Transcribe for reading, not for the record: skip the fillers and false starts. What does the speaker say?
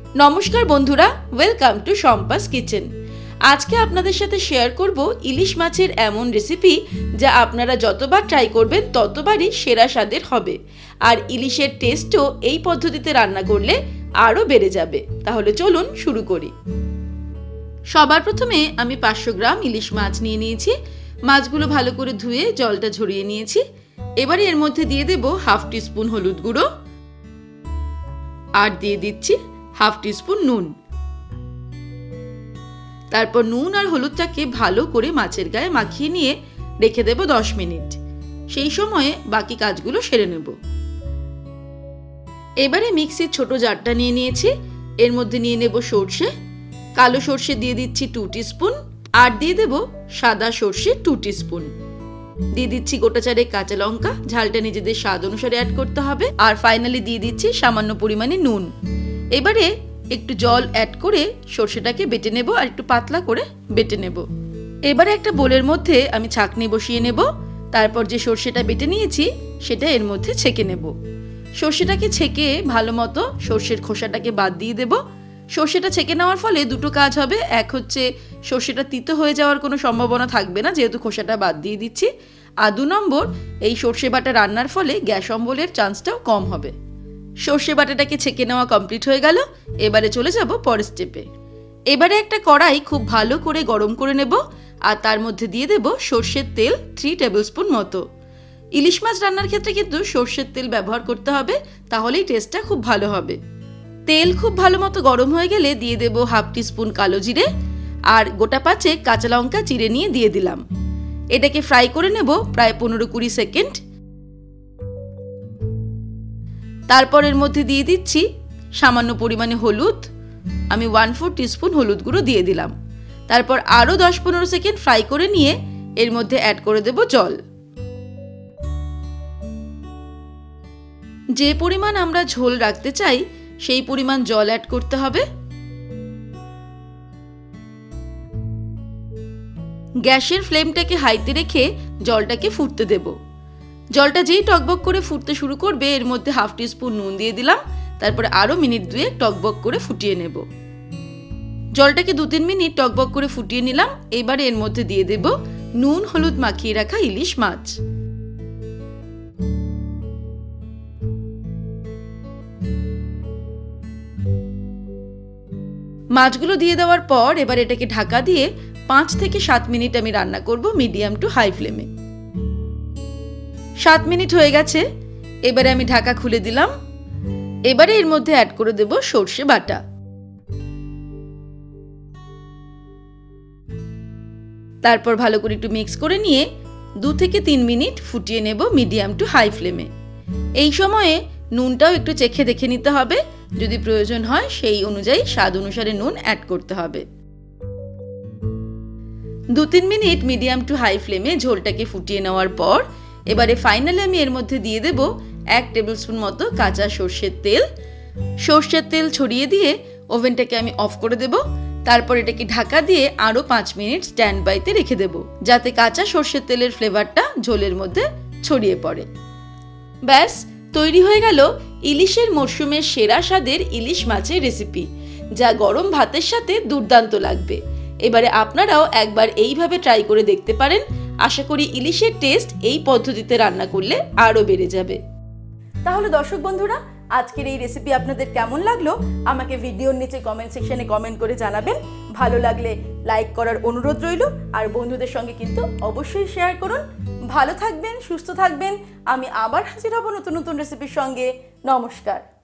নমস্কার বন্ধুরা, welcome to Shampa's kitchen. আজকে আপনাদের সাথে শেয়ার করব ইলিশ মাছের এমন রেসিপি যা আপনারা যতবার ট্রাই করবেন ততবারই সেরা স্বাদের হবে, আর ইলিশের টেস্টও এই পদ্ধতিতে রান্না করলে আরও বেড়ে যাবে। তাহলে চলুন শুরু করি। সবার প্রথমে আমি 500 গ্রাম ইলিশ মাছ নিয়ে নিয়েছি। মাছগুলো ভালো করে ধুয়ে জলটা ঝরিয়ে নিয়েছি। এবারে এর মধ্যে দিয়ে দেব হাফ টিস্পুন হলুদ গুঁড়ো, আর দিয়ে দিচ্ছি হাফ টিস্পুন নুন। তারপর নুন আর হলুদটাকে ভালো করে মাছের গায়ে মাখিয়ে নিয়ে রেখে দেব 10 মিনিট। সেই সময়ে বাকি কাজগুলো সেরে নেব। এবারে মিক্সির ছোট জারটা নিয়ে নিয়েছি। এর মধ্যে নিয়ে নেব সর্ষে। কালো সর্ষে দিয়ে দিচ্ছি 2 টিস্পুন, আর দিয়ে দেব সাদা সর্ষে 2 টিস্পুন। দিয়ে দিচ্ছি গোটা চারেক কাঁচা লঙ্কা, ঝালটা নিজেদের স্বাদ অনুসারে অ্যাড করতে হবে। আর ফাইনালি দিয়ে দিচ্ছি সামান্য পরিমাণে নুন। এবারে একটু জল অ্যাড করে সর্ষেটাকে বেটে নেব, আর একটু পাতলা করে বেটে নেব। এবারে একটা বোলের মধ্যে আমি ছাঁকনি বসিয়ে নেব। তারপর যে সর্ষেটা বেটে নিয়েছি সেটা এর মধ্যে ছেঁকে নেব। সর্ষেটাকে ছেঁকে ভালো মতো সর্ষের খোসাটাকে বাদ দিয়ে দেব। সর্ষেটা ছেঁকে নেওয়ার ফলে দুটো কাজ হবে। এক হচ্ছে সর্ষেটা তিতো হয়ে যাওয়ার কোনো সম্ভাবনা থাকবে না, যেহেতু খোসাটা বাদ দিয়ে দিচ্ছি। আর 2 নম্বর, এই সর্ষে বাটা রান্নার ফলে গ্যাস অম্বলের চান্সটাও কম হবে। সর্ষে বাটাটাকে ছেঁকে নেওয়া কমপ্লিট হয়ে গেল। এবারে চলে যাব পরের স্টেপে। এবারে একটা কড়াই খুব ভালো করে গরম করে নেব, আর তার মধ্যে দিয়ে দেব সর্ষের তেল 3 টেবিলস্পুন মতো। ইলিশ মাছ রান্নার ক্ষেত্রে কিন্তু সর্ষের তেল ব্যবহার করতে হবে, তাহলেই টেস্টটা খুব ভালো হবে। তেল খুব ভালো মতো গরম হয়ে গেলে দিয়ে দেব হাফ টিস্পুন কালো জিরে, আর গোটা 5 কাঁচা লঙ্কা চিড়ে নিয়ে দিয়ে দিলাম। এটাকে ফ্রাই করে নেব প্রায় 15-20 সেকেন্ড। তারপর এর মধ্যে দিয়ে দিচ্ছি সামান্য পরিমাণে হলুদ। আমি 1/4 টিস্পুন হলুদ গুঁড়ো দিয়ে দিলাম। তারপর আরও 10-15 সেকেন্ড ফ্রাই করে নিয়ে এর মধ্যে অ্যাড করে দেব জল। যে পরিমাণ আমরা ঝোল রাখতে চাই সেই পরিমাণ জল অ্যাড করতে হবে। গ্যাসের ফ্লেমটাকে হাইতে রেখে জলটাকে ফুটতে দেব। জলটা যেই টকবক করে ফুটতে শুরু করবে এর মধ্যে হাফ টিস্পুন নুন দিয়ে দিলাম। তারপরে আরও মিনিট 2 টকবক করে ফুটিয়ে নেব। জলটাকে 2-3 মিনিট টকবক করে ফুটিয়ে নিলাম। এবারে এর মধ্যে দিয়ে দেব নুন হলুদ মাখিয়ে রাখা ইলিশ মাছ। মাছগুলো দিয়ে দেওয়ার পর এবার এটাকে ঢাকা দিয়ে 5 থেকে 7 মিনিট আমি রান্না করব মিডিয়াম টু হাই ফ্লেমে। 7 মিনিট হয়ে গেছে। এবারে আমি ঢাকা খুলে দিলাম। এবারে এর মধ্যে অ্যাড করে দেব সর্ষে বাটা। তারপর ভালো করে একটু মিক্স করে নিয়ে 2 থেকে 3 মিনিট ফুটিয়ে নেব মিডিয়াম টু হাই ফ্লেমে। এই সময়ে নুনটাও একটু চেখে দেখে নিতে হবে। যদি প্রয়োজন হয় সেই অনুযায়ী স্বাদ অনুসারে নুন অ্যাড করতে হবে। 2-3 মিনিট মিডিয়াম টু হাই ফ্লেমে ঝোলটাকে ফুটিয়ে নেওয়ার পর এবারে ফাইনালি আমি এর মধ্যে দিয়ে দেব 1 টেবিলস্পুন মতো কাঁচা সর্ষের তেল। সর্ষের তেল ছড়িয়ে দিয়ে ওভেনটাকে আমি অফ করে দেব। তারপর এটাকে ঢাকা দিয়ে আরও 5 মিনিট স্ট্যান্ড বাইতে রেখে দেব, যাতে কাঁচা সর্ষের তেলের ফ্লেভারটা ঝোলের মধ্যে ছড়িয়ে পড়ে। ব্যাস তৈরি হয়ে গেল ইলিশের মরশুমের সেরা স্বাদের ইলিশ মাছের রেসিপি, যা গরম ভাতের সাথে দুর্দান্ত লাগবে। এবারে আপনারাও একবার এইভাবে ট্রাই করে দেখতে পারেন। আশা করি ইলিশের টেস্ট এই পদ্ধতিতে রান্না করলে আরও বেড়ে যাবে। তাহলে দর্শক বন্ধুরা, আজকের এই রেসিপি আপনাদের কেমন লাগলো আমাকে ভিডিওর নিচে কমেন্ট সেকশনে কমেন্ট করে জানাবেন। ভালো লাগলে লাইক করার অনুরোধ রইল, আর বন্ধুদের সঙ্গে কিন্তু অবশ্যই শেয়ার করুন। ভালো থাকবেন, সুস্থ থাকবেন। আমি আবার হাজির হব নতুন নতুন রেসিপির সঙ্গে। নমস্কার।